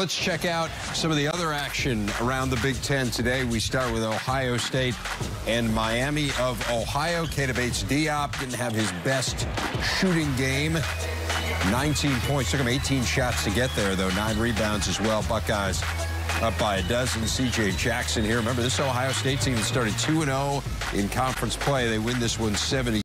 Let's check out some of the other action around the Big Ten today. We start with Ohio State and Miami of Ohio. Keita Bates-Diop didn't have his best shooting game. 19 points. Took him 18 shots to get there, though. 9 rebounds as well. Buckeyes up by a dozen. C.J. Jackson here. Remember, this Ohio State team that started 2-0 in conference play. They win this one 70.